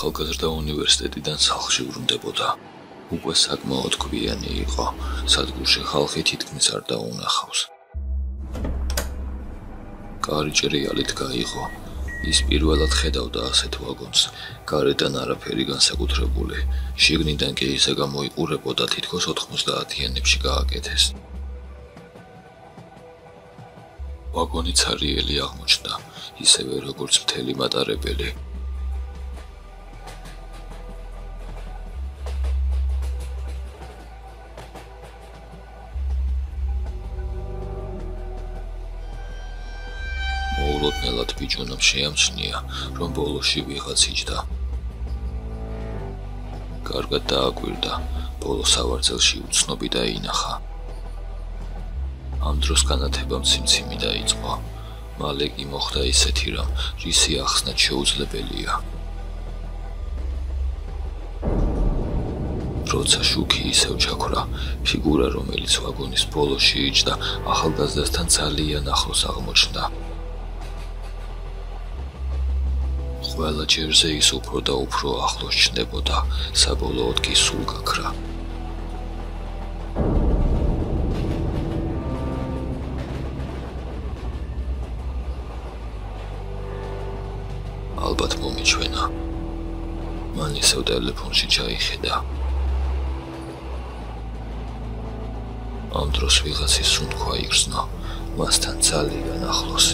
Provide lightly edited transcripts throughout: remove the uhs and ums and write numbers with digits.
ახალგაზრდა უნივერსიტეტიდან სახლში ვრუნდებოდა. უკვე საკმაოდ გვიანი იყო, სადგურში ხალხი თითქმის არ დაუნახავს. კარი ჭრიალით გაიღო. ის პირველად ხედავდა ასეთ ვაგონს, გარედან არაფერი განსაკუთრებული, შიგნიდან კი ისე გამოიყურებოდა, თითქოს 90-იანებში გააკეთეს. ვაგონი ცარიელი აღმოჩნდა, ისევე როგორც მთელი მატარებელი. მოულოდნელად ბიჭუნამ შეამჩნია, რომ ბოლოში ვიღაც იჯდა. კარგად დააკვირდა, ბოლო სავარძელში უცნობი დაინახა. ამ დროს განათება მციმციმი დაიწყო. მალე კი მოხდა ისეთი რამ, რისი ახსნაც შეუძლებელია. როცა შუქი ისევ ჩაქრა, ფიგურა, რომელიც ვაგონის ბოლოში იჯდა, ახალგაზრდასთან ძალიან ახლოს აღმოჩნდა. ყველა ჯერზე ის უფრო და უფრო ახლოს ჩნდებოდა, საბოლოოდ კი სულ გაქრა. ალბათ მომიჩვენა. მან ისევ ტელეფონში ჩაიხედა. ამ დროს ვიღაცის სუნთქვა იგრძნო, მასთან ძალიან ახლოს.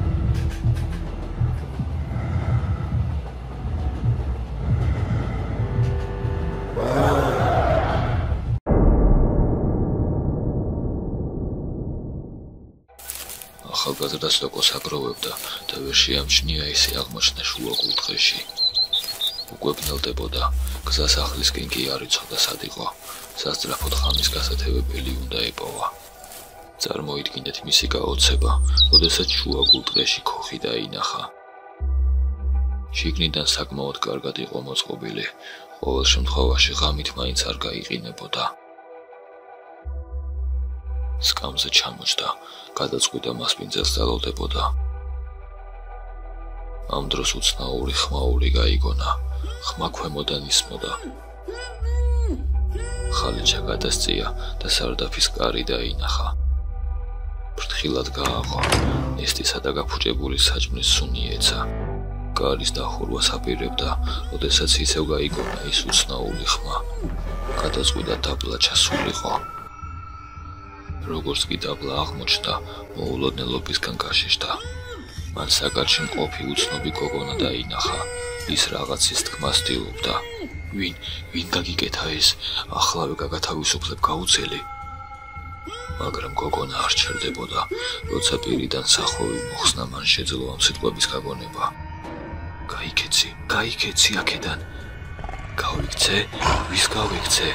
ახალგაზრდას ლოკოს აგროვებდა და ვერ შეამჩნია ისე აღმოჩნდა შუა კუთხეში. უკვე ბნელდებოდა, გზას ახლისკენ კი არ იცოდა სად იყო. სასწრაფოდ ხამის გასათევებელი უნდა ეპოვა. წარმოიდგინეთ მისი გაოცება, როდესაც შუა კუთხეში ქოხი დაინახა. შიგნიდან საკმაოდ კარგად იყო მოწყობილი, ყოველ შემთხვევაში ღამით მაინც არ გაიყინებოდა. სკამზე ჩამოჯდა, გადაწყვიტა მასპინძელს დალოდებოდა. ამ დროს უცნაური ხმაური გაიგონა, ხმა ქვემოდან ისმოდა. ხალი ჩაგადასწია და სარდაფის კარი დაინახა. ფრთხილად გააღო, ნესტისა და გაფუჭებული საჭმლის სუნი ეცა. კარის დახურვას აპირებდა, როდესაც ისევ გაიგონა ის უცნაური ხმა. გადაწყვიტა დაბლა ჩასულიყო. როგორც კი დაბლა აღმოჩნდა, მოულოდნელობისგან გაშიშდა. მან საკარში მყოფი უცნობი გოგონა დაინახა. ის რაღაცის თქმას ცდილობდა. ვინ გაგიკეთა ეს? ახლავე გაგათავისუფლებ გაუცელი. მაგრამ გოგონა არ ჩერდებოდა, როცა პირიდან სახოვი მოხსნა, მან შეძლო ამ სიტყვების გაგონება. გაიქეცი აქედან. გავიქცე? ვის გავიქცე?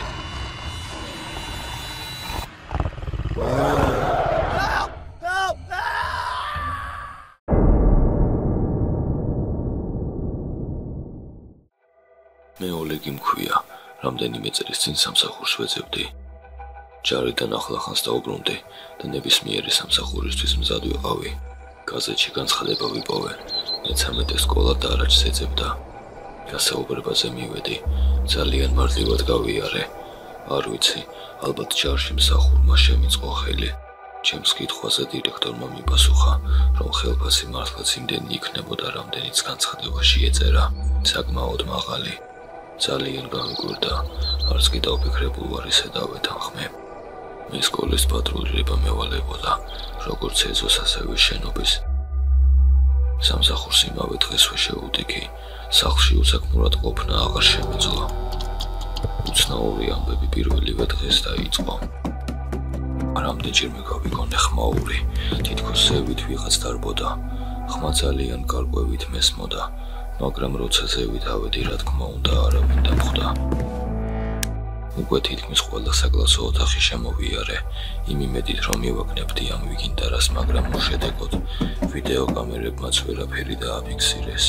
მე ოლეგი მქვია, რამდენიმე წლის წინ სამსახურს ვეძებდი. ჯარიდან ახლახანს დაუბრუნდი და ნებისმიერი სამსახურისთვის მზად ვიყავი. გაზეთში განცხადება ვიპოვე, მე-13 სკოლა დარაჯს ეძებდა. გასაუბრებაზე მივედი, ძალიან მარტივად გავიარე. არ ვიცი, ალბათ ჯარში მსახურმა შემიწყო ხელი. ჩემს კითხვაზე დირექტორმა მიპასუხა, რომ ხელფასი მართლაც იმდენი იქნებოდა, რამდენიც განცხადებაში ეწერა, საკმაოდ მაღალი. ძალიან გამიკვირდა, არც კი დავფიქრებულ ვარ ისე დავეთანხმე. მე სკოლის პატრულირება მევალებოდა, როგორც ეზოს, ასევე შენობის. სამსახურს იმავე დღესვე შევუდიქი, სახლში უსაქმურად ყოფნა აღარ შემეძლო. უცნაური ამბები პირველივე დღეს დაიწყო. რამდენჯერმე გავიგონე ხმაური, თითქოს ზევით ვიღაც დარბოდა. ხმა ძალიან გარკვევით მესმოდა, მაგრამ როცა ზევით ავედი, რა თქმა უნდა, არავინ დამხვდა. უკვე თითქმის ყველა საკლასო ოთახი შემოვიარე, იმ იმედით, რომ მივაგნებდი ამ ვიგინტარას, მაგრამ უშედეგოდ ვიდეო კამერებმაც ვერაფერი დააფიქსირეს.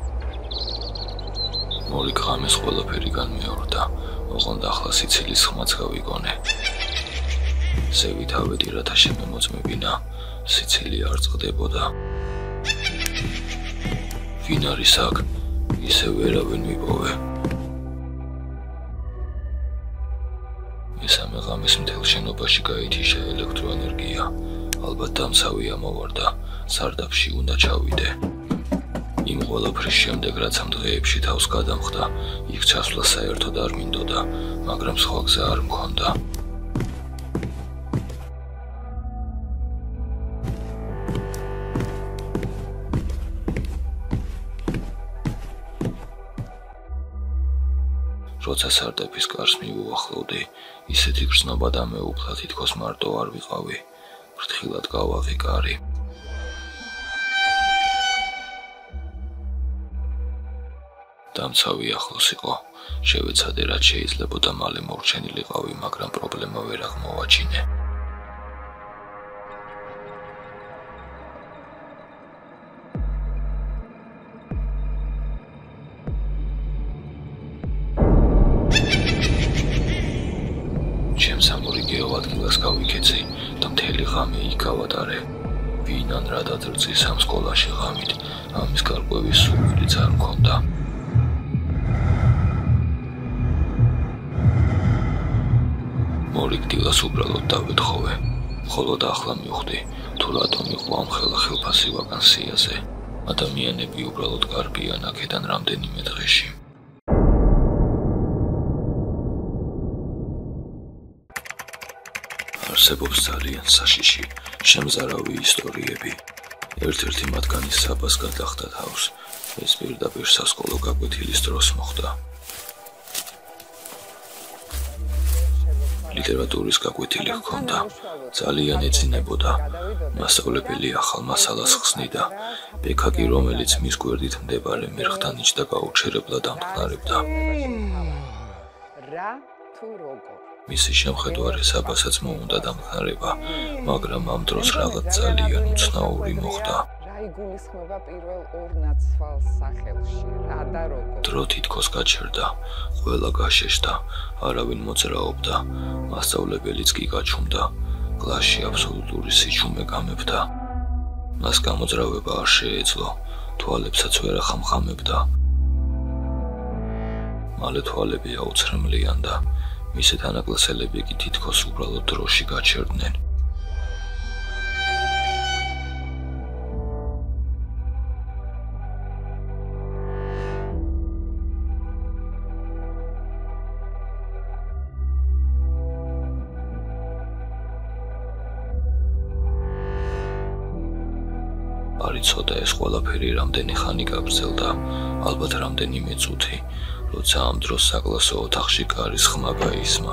მორი ღამეს ყველაფერი განმეორდა, ოღონდ ახლა სიცილის ხმაც გავიგონე. ზევით ავედი, რათა შემემოწმებინა, სიცილი არ წყდებოდა. ვინ არის აქ? ისე ვერავინ მიპოვე. მესამე ღამეს მთელ შენობაში გაითიშა ელექტროენერგია. ალბათ დამცავი ამოვარდა, სარდაფში უნდა ჩავიდე. იმ ყველაფრის შემდეგ, რაც ამ დღეებში თავს გადამხდა, იქ ჩასვლა საერთოდ არ მინდოდა, მაგრამ სხვა გზა არ მქონდა. როცა სარდაფის კარს მივუახლოვდი, ისეთი გრძნობა დამეუფლა, თითქოს მარტო არ ვიყავი. ფრთხილად გავაღი კარი. დამცავი ახლოს იყო. შევეცადე, რაც შეიძლებოდა მალე მორჩენილიყავი, მაგრამ პრობლემა ვერ აღმოვაჩინე. ჩემს ამორიგეო ადგილას გავიქეცი და მთელი ღამე იქ გავატარე. ვინ ან რა დადრძის ამ სკოლაში ღამით, ამის გარკვევის სურვილიც არ მქონდა. მორიგდილას უბრალოდ დავეთხოვე, მხოლოდ ახლა მივხვდი, თუ რატომ იყო ამ ხელფასი ვაკანსიაზე. ადამიანები უბრალოდ გარბიან აქედან რამდენიმე დღეში. არსებობს ძალიან საშიში, შემზარავი ისტორიები. ერთ-ერთი მათგანი საბას გადახდა თავს. ეს პირდაპირ სასკოლო გაკვეთილის დროს მოხდა. ლიტერატურის გაკვეთილი ჰქონდა, ძალიან ეძინებოდა. მასწავლებელი ახალ მასალას ხსნიდა. ბექაკი, რომელიც მის გვერდით მდებარე მერხთან იჯდა გაუჩერებლად ამტკნარებდა. რა თუ როგორ? მისი შემხედვარე საბასაც მოუნდა დამხნარება, მაგრამ ამ დროს რაღაც ძალიან უცნაური მოხდა. რა იგულისხმება პირველ ორ ნაცვალ სახელში? რა და როგორ? დრო თითქოს გაჩერდა, ყველა გაშეშდა, არავინ მოძრაობდა, მასწავლებელიც კი გაჩუმდა. კლასში აბსოლუტური სიჩუმე გამეფდა. მას გამოძრავება არ შეეძლო, თვალებსაც ვერ ახამხამებდა. მალე თვალები აუცრემლიანდა. მისი თანაკლასელები კი თითქოს უბრალოდ დროში გაჩერდნენ. არ იცოდა ეს ყველაფერი რამდენი ხანი გაგრძელდა, ალბათ რამდენიმე წუთი. როცა ამ დროს საკლასო ოთახში კარის ხმა გაისმა.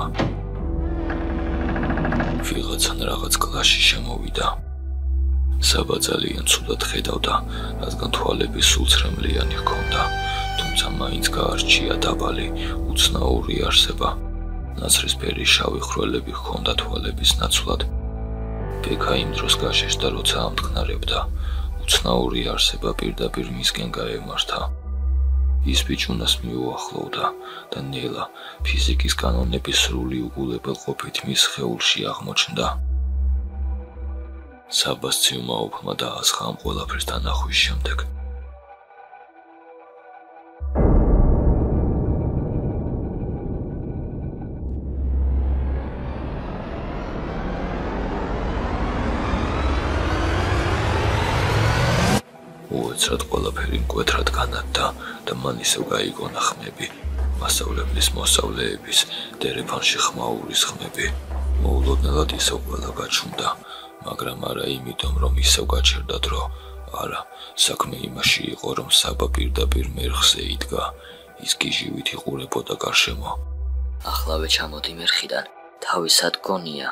ვიღაცან რაღაც კლასში შემოვიდა. საბა ძალიან ცუდად ხედავდა, რადგან თვალები სულ ცრემლიანი ჰქონდა, თუმცა მაინც გაარჩია დაბალი, უცნაური არსება. ნაცრისფერი შავი ხვრელები ჰქონდა თვალების ნაცვლად. ბექა იმ დროს გაშეშდა, როცა ამტკნარებდა. უცნაური არსება პირდაპირ მისკენ გაემართა. ის ბიჭუნას მიუახლოვდა და ნელა ფიზიკის კანონების სრული უგულებელყოფით მის სხეულში აღმოჩნდა. საბას ციუმაოფმა დაასხა ამ ყველაფრის დანახვის შემდეგ. უეცრად ყველაფერი მკვეთრად განადგა და მან ისევ გაიგონა ხმები. მასწავლებლის მოსწავლეების დერეფანში ხმაურის ხმები. მოულოდნელად ისევ ყველა გაჩუმდა, მაგრამ არა იმიტომ, რომ ისევ გაჩერდა დრო. არა, საქმე იმაში იყო, რომ საბა პირდაპირ მერხზე იდგა. ის გიჟივით იყურებოდა გარშემო. ახლავე ჩამოდი მერხიდან, თავისად გონია.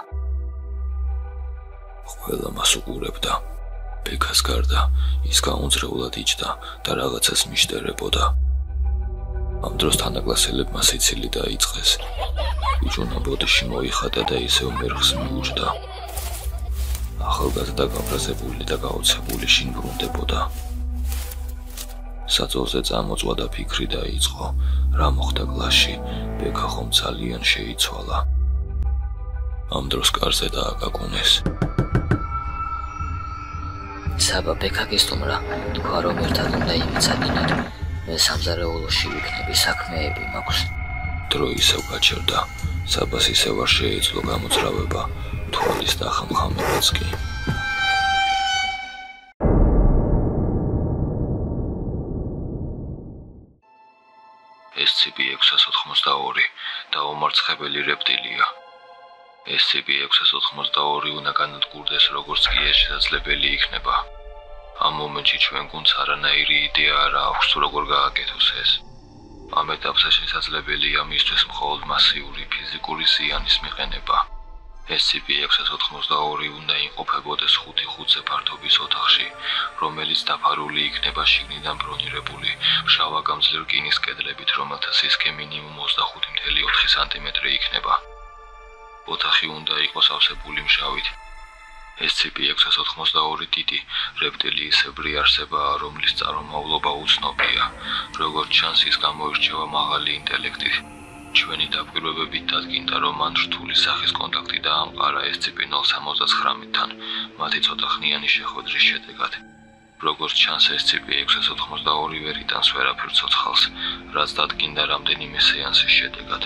ყველა მას უყურებდა. ბექას გარდა, ის გაუნძრეულად იჯდა და რაღაცას მიშტერებოდა. ამ დროს თანაკლასელებმა სიცილი დაიწყეს. ბიჭუნა ბოდიში მოიხატა და ისევ მერხს მიუჯდა. ახალგაზრდა გაბრაზებული და გაოცებული შინ ბრუნდებოდა. საწოლზე წამოწვა და ფიქრი დაიწყო, რა მოხდა კლასში, ბექა ხომ ძალიან შეიცვალა. ამ დროს კარზე დააკაკუნეს. საბა ბექა გესტუმრა, თქვა რომ ერთად უნდა იმეცადინოთ. მე სამზარეულოში ვიქნები, საქმეები მაქვს. დრო ისევ გაჩერდა, საბას ისევ არ შეეძლო გამოძრავება, თვალის დახამხამებაც კი. SCP-682 დაუმარცხებელი რეპტილია. SCP-682 უნდა განადგურდეს, როგორც კი ეს შესაძლებელი იქნება. ამ მომენტში ჩვენ გუნდს არანაირი იდეა არ აქვს, როგორ გააკეთოს ეს. ამ ეტაპზე შესაძლებელია მისთვის მხოლოდ მასიური ფიზიკური ზიანის მიყენება. SCP-682 უნდა იმყოფებოდეს 5x5 ფართობის ოთახში, რომელიც დაფარული იქნება შიგნიდან ბრონირებული, მშრალაგამძლე რკინის კედლებით, რომელთა სისქე მინიმუმ 25.4 სანტიმეტრი იქნება. ოთახი უნდა იყოს ავსებული მჟავით. SCP-682 დიდი რეპტილიისებრი არსებაა, რომლის წარმომავლობა უცნობია, როგორც ჩანს ის გამოირჩევა მაღალი ინტელექტით. ჩვენი დაკვირვებებით დადგინდა, რომ მან რთული სახის კონტაქტი დაამყარა SCP-079-თან, მათი ცოტახნიანი შეხვედრის შედეგად. როგორც ჩანს, SCP-682 ვერ იტანს ვერაფერ ცოცხალს, რაც დადგინდა რამდენიმე სეანსის შედეგად.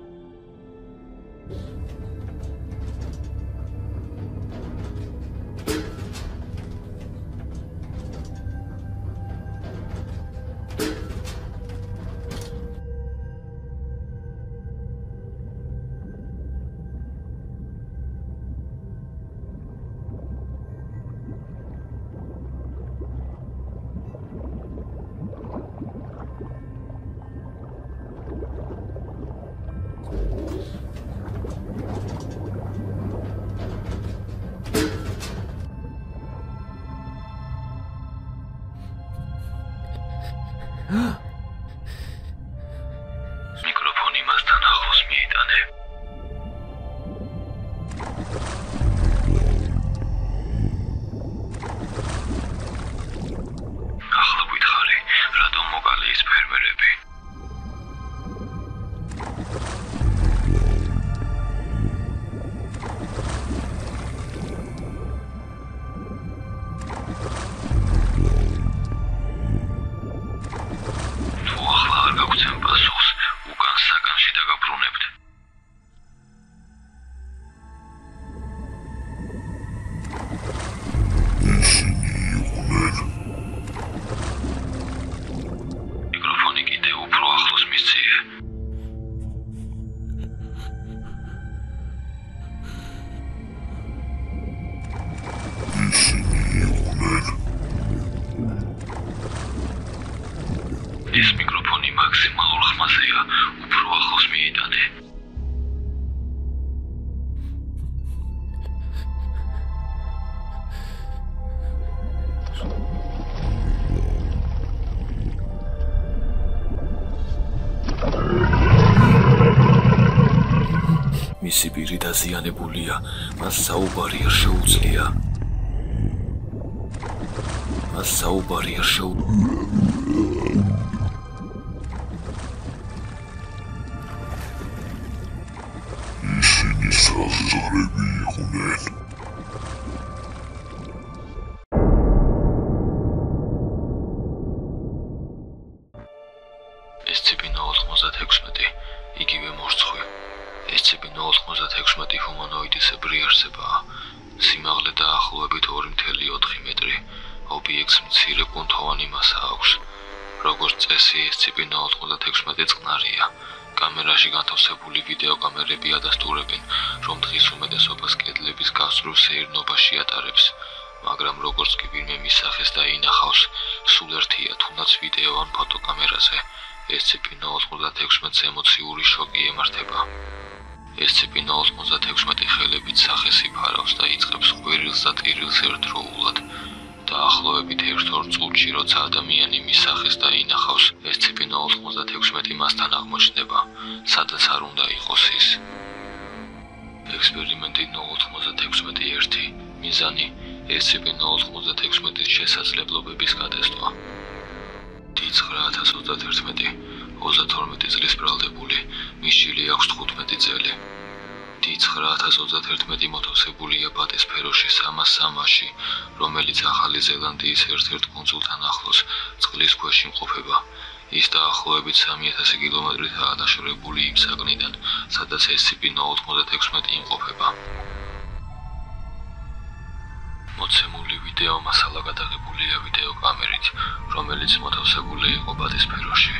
მიკროფონი მასთან ახლოს მიიტანე. ახლა გითხარი, რატომ მოკალე ის ფერმერები? ეს მიკროფონი მაქსიმალურ ხმაზეა, უფრო ახლოს მიიტანე. მისი პირი დაზიანებულია, მას საუბარი არ შეუძლია. ისინი საზღვრები იყვნენ. SCP-096, იგივე მორცხვი. SCP-096 ჰუმანოიდისებრი არსებაა. სიმაღლე დაახლოებით 2.4 მეტრი. ობიექტს მცირე კუნთოვანი მასა აქვს. როგორც წესი, SCP-096 წყნარია. კამერაში განთავსებული ვიდეო კამერები ადასტურებენ, რომ დღის უმეტესობას კედლების გასწვრივ სეირნობაში ატარებს, მაგრამ როგორც კი ვინმე მისახეს და ინახავს, სულ ერთია თუნდაც ვიდეო ან ფოტოკამერაზე, SCP-096 ემოციური შოკი ემართება. SCP-096 ხელებით სახეს იფარავს და იწყებს ყვირილს და ტირილს ერთდროულად. დაახლოებით 1-2 წუთში, როცა ადამიანი მისახეს და ინახავს, SCP-096 მასთან აღმოჩნდება, სადაც არ უნდა იყოს ის. ექსპერიმენტი 096-1 მიზანი SCP-096-ის შესაძლებლობების გადასტვა. D931 32 წლის ბრალდებული, მისჯილი აქვს 15 წელი. D931 მოთავსებულია პატისფეროში 303-ში, რომელიც ახალი ზელანდიის ერთ-ერთ კუნძულთან ახლოს წყლის ქვეშ იმყოფება. ის დაახლოებით 3000 კილომეტრითაა დაშორებული იმ საგნიდან, სადაც SCP-096 იმყოფება. მოცემული ვიდეო მასალა გადაღებულია ვიდეოკამერით, რომელიც მოთავსებული იყო ბატისფეროში.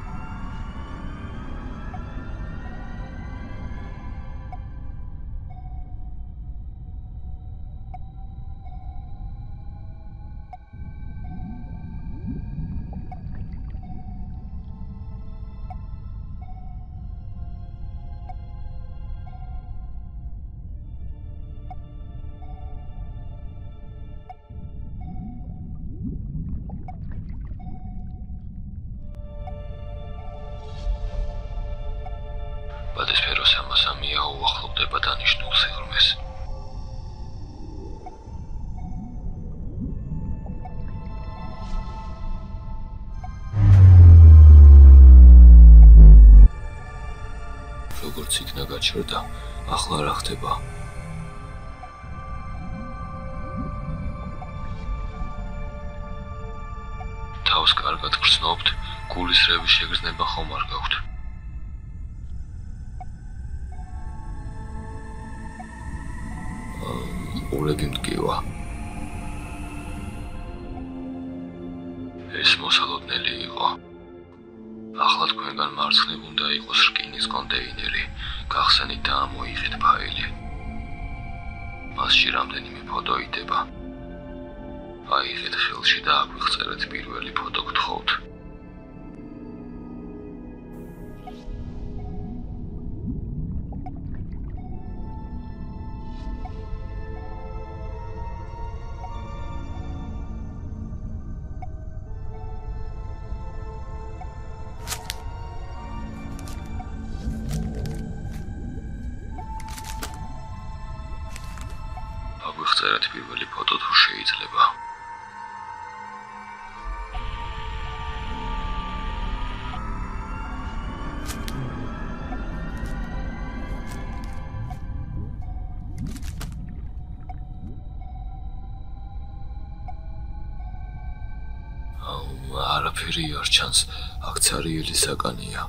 ბატისფეროს ამასამია უახლოვდება დანიშნულ სიღრმეს. როგორც იქნა გაჩერდა, ახლა რა ხდება? თავს კარგად გრძნობთ, გულის რევის შეგრძნება ხომ არ გაქვთ? ურები მტკივა. ეს მოსალოდნელი იყო. ახლა თქვენგან მარცხნივ უნდა იყოს რკინის კონტეინერი, გახსენით და ამოიღეთ ფაილი. მასში რამდენიმე ფოტო იდება. აიღეთ ხელში და აგვიღწერეთ პირველი ფოტო გთხოვთ. აგვიღწერეთ პირველი ფოტო თუ შეიძლება. არაფერი არ ჩანს, აქ ცარიელი საკანია.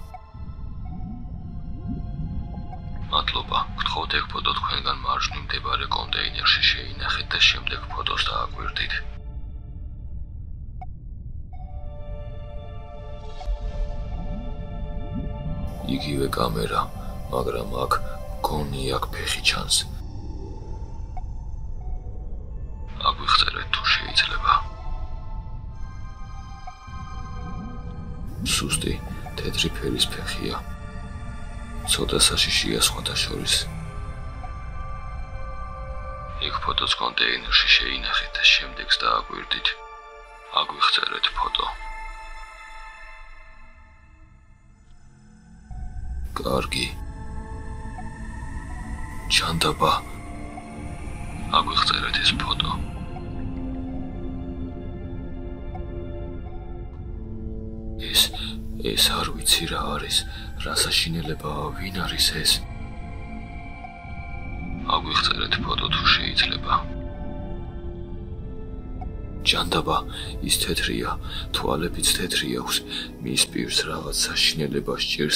მადლობა, გთხოვთ ეგ ფოტო თქვენგან მარჯვნივ მდებარე კონტეინერში შეინახეთ და შემდეგ ფოტოს დააკვირდით. იგივე კამერა, მაგრამ აქ გონი აქ ფეხი ჩანს. აგვიხსენეთ თუ შეიძლება. სუსტი, თეთრი ფერის ფეხია. ცოტა საშიშია სხვათა შორის. იქ ფოტოს კონტეინერში შეინახეთ და შემდეგს დააკვირდით. აგვიხსენეთ ფოტო. კარგი. ჩანდაბა. აგვიხსენეთ ეს ფოტო. ეს არ ვიცი რა არის, რა საშინელებაა, ვინ არის ეს? აგვიხსენეთ ფოტო თუ შეიძლება. ჩანდაბა, ის თეთრია, თვალებიც თეთრი აქვს, მის პირს რაღაც საშინელება სჭირს.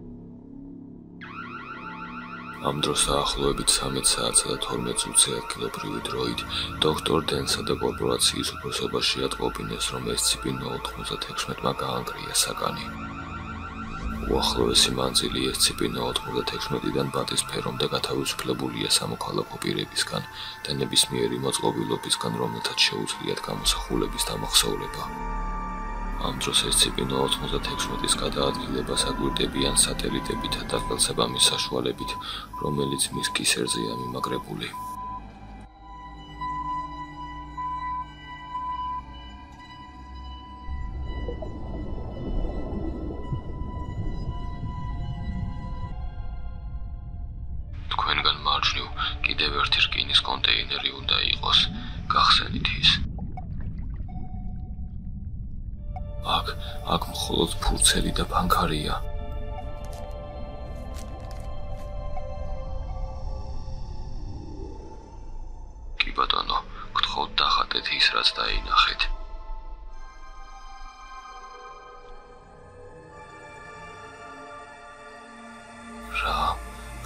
ამ დროს დაახლოებით 13 საათსა და 12 წუთზე ადგილობრივი დროით დოქტორ დენსა და კორპორაციის უფროსობაში ატყობინეს, რომ SCP-096-მა გაანგრია საკანი. უახლოესი მანძილი SCP-096-დან ბატისფერომდე გათავისუფლებულია სამოქალაქო პირებისგან და ნებისმიერი მოწყობილობისგან, რომელთაც შეუძლიათ გამოსახულების დამახსოვრება. ამ დროს SCP-096-ის გადაადგილებას აკვირდებიან სატელიტებითა და ხელსაბამის საშუალებით, რომელიც მის კისერზეა მიმაგრებული. თქვენგან მარჯვნივ კიდევ ერთი რკინის კონტეინერი უნდა იყოს, გახსენით ის. აქ მხოლოდ ფურცელი და ფანქარია. კი ბატონო, გთხოვთ დახატეთ ის, რაც დაინახეთ.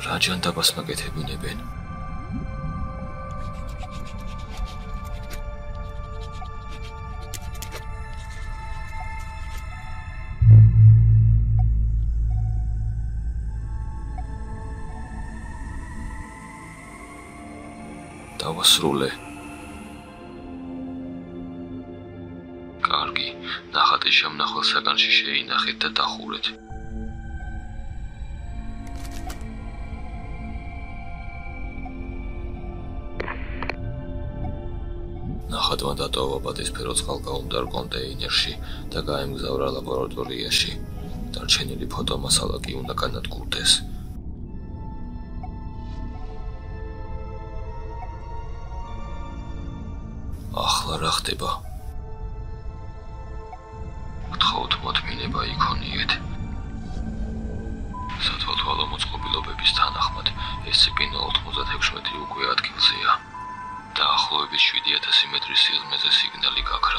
რა ჯანდაბას მაკეთებინებენ? დავასრულე. კარგი, ნახატის შემნახვალ საგანში შეინახეთ და დახურეთ. ნახატმა დატოვა პატისფერო წყალგაუმდარ კონტეინერში და გაემგზავრა ლაბორატორიაში. დარჩენილი ფოტომასალა კი უნდა განადგურდეს. ახლა რა ხდება? გთხოვთ მოთმინება იქონიეთ. სათვალთვალო მოწყობილობების თანახმად ეს ციპინო 96 უკვე ადგილზეა. დაახლოებით 7000 მეტრის სიღრმეზე სიგნალი გაქრა.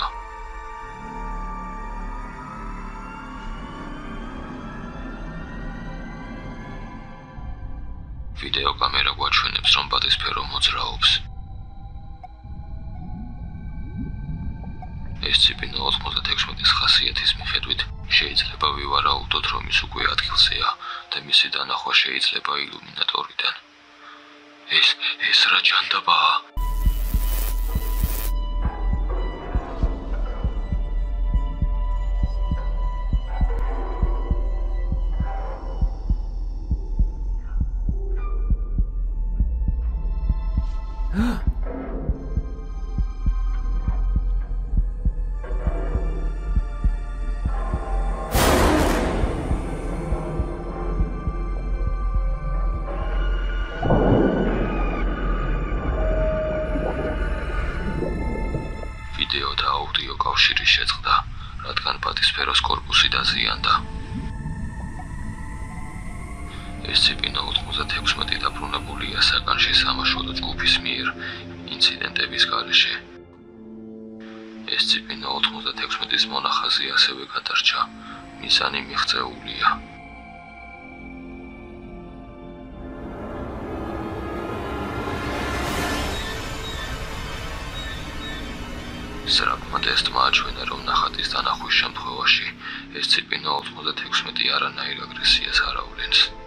ვიდეო კამერა გვაჩვენებს, რომ პატისფერო მოძრაობს. ეს ციპინო 96-ის ხასიათის მიხედვით შეიძლება ვივარაუდოთ, რომ ის უკვე ადგილზეა და მისი დანახვა შეიძლება ილუმინატორიდან. ეს რა ჯანდაბაა? ვიდეო და აუდიო კავშირი შეწყდა, რადგან პატისფეროს კორპუსი დაზიანდა. ეს ციპინო 96 დაბრუნებულია საგანში სამაშველო ჯგუფის მიერ ინციდენტების გარეშე. ეს ციპინო 96-ის მონახაზი ასევე გადარჩა, მიზანი მიღწეულია. სრაგმა ტესტმა აჩვენა, რომ ნახატის დანახვის შემთხვევაში ეს ციპინო 96 არანაირ აგრესიას არ ავლენს.